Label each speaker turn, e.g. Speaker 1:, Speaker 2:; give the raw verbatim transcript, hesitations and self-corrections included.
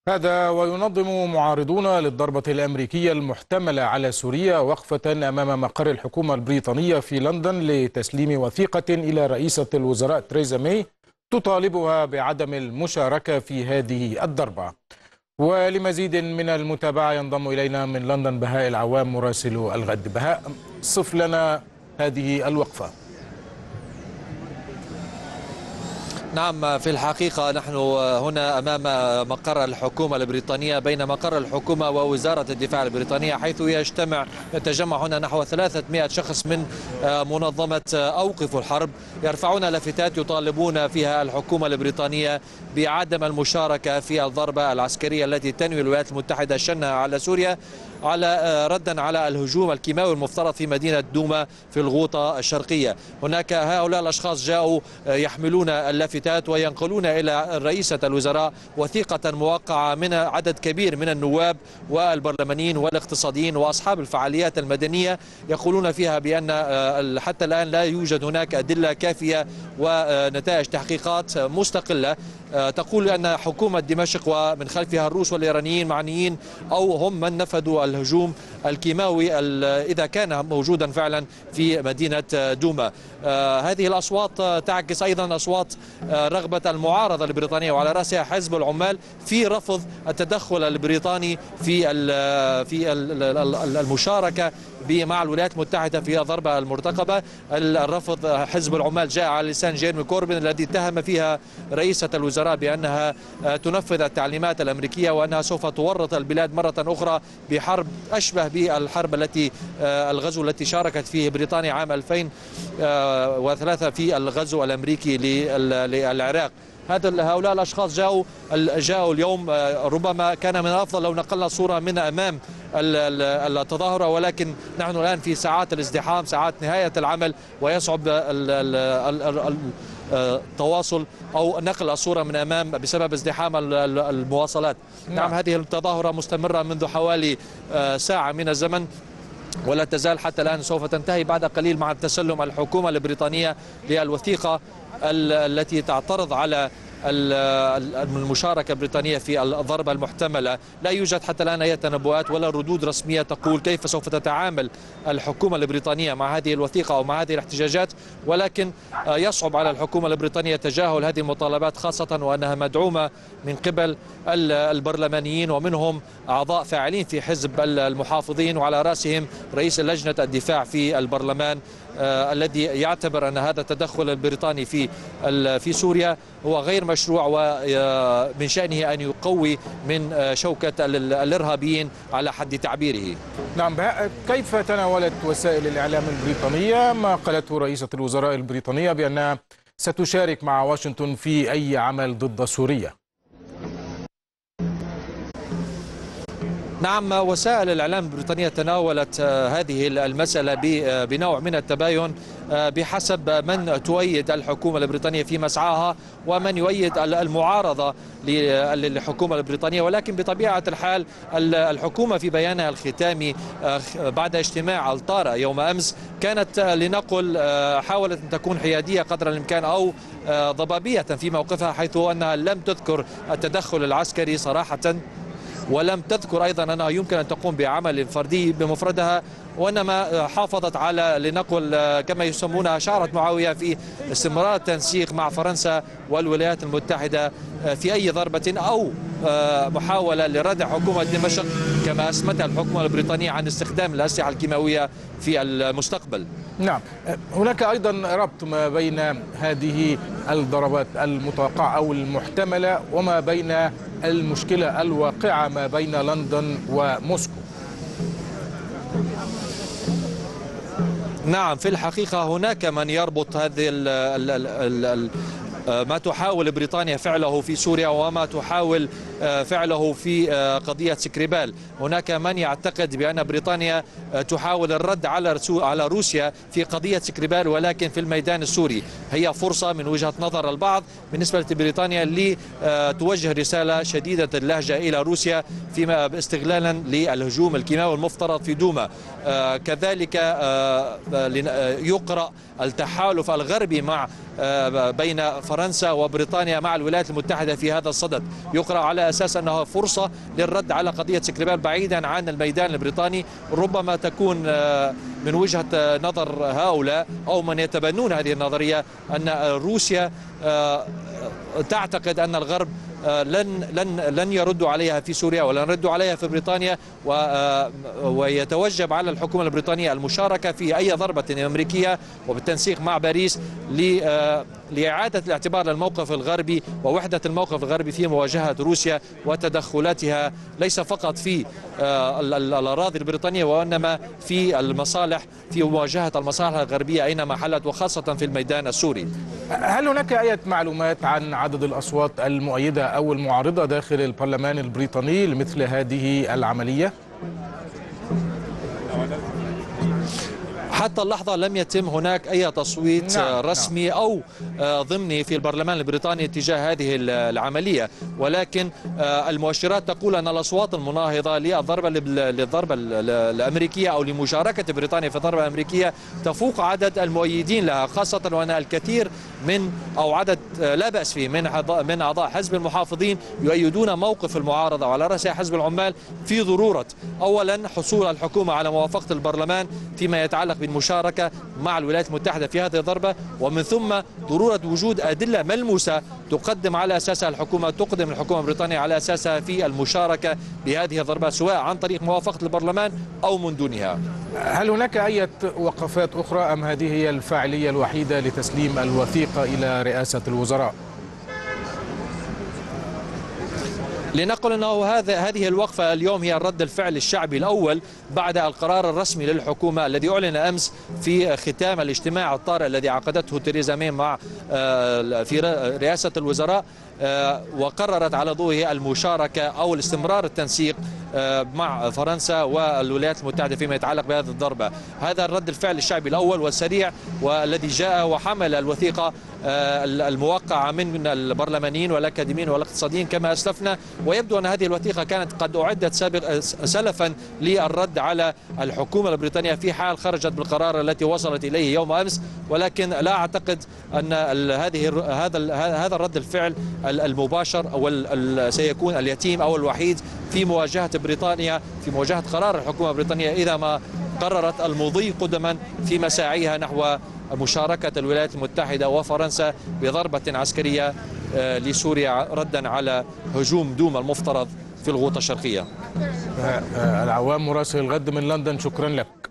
Speaker 1: هذا وينظم معارضون للضربة الأمريكية المحتملة على سوريا وقفة أمام مقر الحكومة البريطانية في لندن لتسليم وثيقة إلى رئيسة الوزراء تريزا ماي تطالبها بعدم المشاركة في هذه الضربة. ولمزيد من المتابعة ينضم إلينا من لندن بهاء العوام مراسل الغد. بهاء، صف لنا هذه الوقفة.
Speaker 2: نعم، في الحقيقة نحن هنا أمام مقر الحكومة البريطانية، بين مقر الحكومة ووزارة الدفاع البريطانية، حيث يجتمع يتجمع هنا نحو ثلاثمائة شخص من منظمة أوقفوا الحرب، يرفعون لافتات يطالبون فيها الحكومة البريطانية بعدم المشاركة في الضربة العسكرية التي تنوي الولايات المتحدة شنها على سوريا، على ردا على الهجوم الكيماوي المفترض في مدينة دوما في الغوطة الشرقية. هناك هؤلاء الأشخاص جاءوا يحملون اللافتات وينقلون إلى رئيسة الوزراء وثيقة موقعة من عدد كبير من النواب والبرلمانيين والاقتصاديين وأصحاب الفعاليات المدنية، يقولون فيها بأن حتى الآن لا يوجد هناك أدلة كافية ونتائج تحقيقات مستقلة تقول أن حكومة دمشق ومن خلفها الروس والإيرانيين معنيين أو هم من نفذوا الهجوم الكيماوي إذا كان موجودا فعلا في مدينة دوما. هذه الأصوات تعكس أيضا أصوات رغبة المعارضة البريطانية وعلى رأسها حزب العمال في رفض التدخل البريطاني في في المشاركة مع الولايات المتحدة في الضربة المرتقبة. الرفض حزب العمال جاء على لسان جيرمي كوربين الذي اتهم فيها رئيسة الوزراء بأنها تنفذ التعليمات الأمريكية وأنها سوف تورط البلاد مرة أخرى بحرب أشبه بالحرب التي الغزو التي شاركت فيه بريطانيا عام ألفين وثلاثة في الغزو الأمريكي للعراق. هذا هؤلاء الأشخاص جاءوا جاءوا اليوم، ربما كان من الأفضل لو نقلنا صورة من أمام التظاهرة، ولكن نحن الآن في ساعات الازدحام، ساعات نهاية العمل، ويصعب التواصل أو نقل الصورة من أمام بسبب ازدحام المواصلات. نعم، هذه التظاهرة مستمرة منذ حوالي ساعة من الزمن ولا تزال حتى الآن، سوف تنتهي بعد قليل مع تسلم الحكومة البريطانية للوثيقة التي تعترض على المشاركة البريطانية في الضربة المحتملة. لا يوجد حتى الآن أي تنبؤات ولا ردود رسمية تقول كيف سوف تتعامل الحكومة البريطانية مع هذه الوثيقة أو مع هذه الاحتجاجات، ولكن يصعب على الحكومة البريطانية تجاهل هذه المطالبات، خاصة وأنها مدعومة من قبل البرلمانيين ومنهم أعضاء فاعلين في حزب المحافظين وعلى رأسهم رئيس لجنة الدفاع في البرلمان آه الذي يعتبر أن هذا التدخل البريطاني في في سوريا هو غير مشروع ومن شأنه أن يقوي من شوكة الإرهابيين على حد تعبيره.
Speaker 1: نعم، كيف تناولت وسائل الإعلام البريطانية ما قالته رئيسة الوزراء البريطانية بأنها ستشارك مع واشنطن في أي عمل ضد سوريا؟
Speaker 2: نعم، وسائل الإعلام البريطانية تناولت هذه المسألة بنوع من التباين بحسب من تؤيد الحكومة البريطانية في مسعاها ومن يؤيد المعارضة للحكومة البريطانية، ولكن بطبيعة الحال الحكومة في بيانها الختامي بعد اجتماع الطارة يوم أمس كانت لنقل حاولت أن تكون حيادية قدر الإمكان أو ضبابية في موقفها، حيث أنها لم تذكر التدخل العسكري صراحة، ولم تذكر أيضا أنها يمكن أن تقوم بعمل فردي بمفردها، وإنما حافظت على لنقل كما يسمونها شعرة معاوية في استمرار التنسيق مع فرنسا والولايات المتحدة في أي ضربة أو محاولة لردع حكومة دمشق كما أسمتها الحكومة البريطانية عن استخدام الأسلحة الكيماوية في المستقبل.
Speaker 1: نعم، هناك أيضا ربط ما بين هذه الضربات المتوقعة أو المحتملة وما بين المشكلة الواقعة ما بين لندن وموسكو.
Speaker 2: نعم، في الحقيقة هناك من يربط هذه ال ال ال ال ما تحاول بريطانيا فعله في سوريا وما تحاول فعله في قضية سكريبال. هناك من يعتقد بأن بريطانيا تحاول الرد على على روسيا في قضية سكريبال، ولكن في الميدان السوري هي فرصة من وجهة نظر البعض بالنسبة لبريطانيا لتوجه رسالة شديدة اللهجة إلى روسيا فيما استغلالا للهجوم الكيماوي المفترض في دوما. كذلك يقرأ التحالف الغربي مع بين فرنسا وبريطانيا مع الولايات المتحدة في هذا الصدد، يقرأ على أساس أنها فرصة للرد على قضية سكريبال بعيدا عن الميدان البريطاني. ربما تكون من وجهة نظر هؤلاء أو من يتبنون هذه النظرية أن روسيا تعتقد أن الغرب لن لن لن يردوا عليها في سوريا ولن يردوا عليها في بريطانيا، ويتوجب على الحكومة البريطانية المشاركة في أي ضربة أمريكية وبالتنسيق مع باريس لإعادة الاعتبار للموقف الغربي ووحدة الموقف الغربي في مواجهة روسيا وتدخلاتها ليس فقط في الأراضي البريطانية وإنما في المصالح في مواجهة المصالح الغربية أينما حلت وخاصة في الميدان السوري.
Speaker 1: هل هناك أي معلومات عن عدد الأصوات المؤيدة أو المعارضة داخل البرلمان البريطاني لمثل هذه العملية؟
Speaker 2: حتى اللحظة لم يتم هناك أي تصويت نعم رسمي نعم. أو ضمني في البرلمان البريطاني تجاه هذه العملية، ولكن المؤشرات تقول أن الأصوات المناهضة للضربة للضربة الأمريكية أو لمشاركة بريطانيا في الضربة الأمريكية تفوق عدد المؤيدين لها، خاصة وأن الكثير من أو عدد لا بأس فيه من من أعضاء حزب المحافظين يؤيدون موقف المعارضة وعلى رأسها حزب العمال في ضرورة أولا حصول الحكومة على موافقة البرلمان فيما يتعلق بالمشاركة مع الولايات المتحدة في هذه الضربة، ومن ثم ضرورة وجود أدلة ملموسة تقدم على أساسها الحكومة تقدم الحكومة البريطانية على أساسها في المشاركة بهذه الضربة سواء عن طريق موافقة البرلمان أو من دونها.
Speaker 1: هل هناك أي وقفات أخرى أم هذه هي الفاعلية الوحيدة لتسليم الوثيقة إلى رئاسة الوزراء؟
Speaker 2: لنقل أنه هذا هذه الوقفة اليوم هي رد الفعل الشعبي الأول بعد القرار الرسمي للحكومة الذي أعلن أمس في ختام الاجتماع الطارئ الذي عقدته تيريزا ماي مع في رئاسة الوزراء، وقررت على ضوءه المشاركة أو الاستمرار التنسيق مع فرنسا والولايات المتحدة فيما يتعلق بهذه الضربة. هذا الرد الفعل الشعبي الأول والسريع والذي جاء وحمل الوثيقة الموقعة من البرلمانيين والأكاديميين والاقتصاديين كما أسلفنا، ويبدو أن هذه الوثيقة كانت قد أعدت سابق سلفا للرد على الحكومة البريطانية في حال خرجت بالقرار التي وصلت إليه يوم أمس، ولكن لا أعتقد أن هذه هذا هذا الرد الفعل المباشر أو سيكون اليتيم أو الوحيد في مواجهة بريطانيا في مواجهة قرار الحكومة البريطانية إذا ما قررت المضي قدما في مساعيها نحو مشاركة الولايات المتحدة وفرنسا بضربة عسكرية لسوريا ردا على هجوم دوم المفترض في الغوطة الشرقية.
Speaker 1: العوام مراسل الغد من لندن، شكرا لك.